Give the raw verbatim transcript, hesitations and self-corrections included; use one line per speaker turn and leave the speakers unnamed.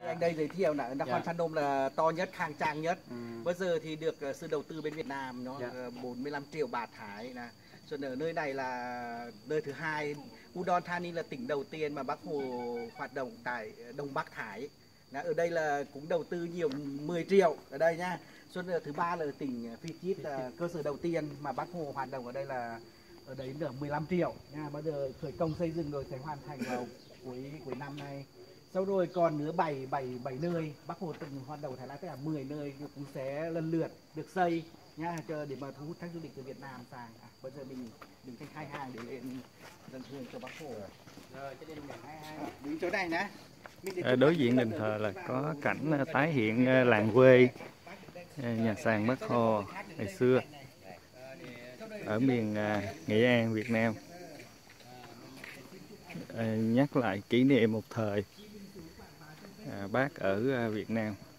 anh đây giới thiệu là Nakhon
Dạ.
Phanom là to nhất, khang trang nhất.
Ừ.
Bây giờ thì được uh, sự đầu tư bên Việt Nam nó
Dạ.
uh, bốn mươi lăm triệu baht Thái nè. Cho nên ở nơi này là nơi thứ hai. Udon Thani là tỉnh đầu tiên mà Bác Hồ hoạt động tại Đông Bắc Thái. Đó, ở đây là cũng đầu tư nhiều mười triệu ở đây nha. Cho nên thứ ba là ở tỉnh Phi Chít là cơ sở đầu tiên mà Bác Hồ hoạt động ở đây là ở đấy được mười lăm triệu nha. Bây giờ khởi công xây dựng rồi sẽ hoàn thành vào cuối cuối năm nay. Sau rồi còn nữa bảy bảy bảy nơi Bác Hồ từng hoạt động Thái Lan, tức là mười nơi cũng sẽ lần lượt được xây nha, chờ để mà thu hút khách du lịch từ Việt Nam sang. À, bây giờ mình đứng cách hai hàng để lên dân hương cho Bác Hồ. Rồi cho nên mình hai hàng đứng chỗ này nhé.
À, đối diện đền thờ là có cảnh tái hiện làng quê nhà sàn Bác Hồ ngày xưa ở miền Nghệ An, Việt Nam. À, nhắc lại kỷ niệm một thời à, bác ở Việt Nam.